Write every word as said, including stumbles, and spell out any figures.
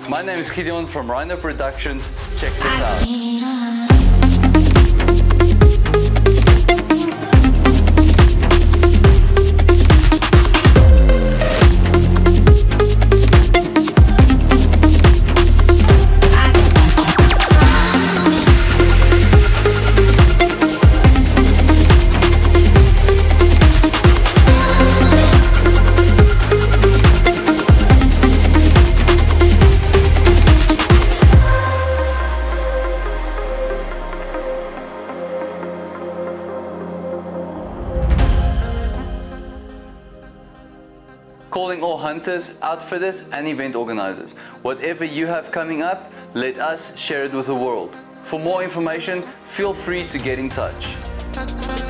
My name is Gideon from Rhino Productions. Check this out. Calling all hunters, outfitters and event organizers. Whatever you have coming up, let us share it with the world. For more information, feel free to get in touch.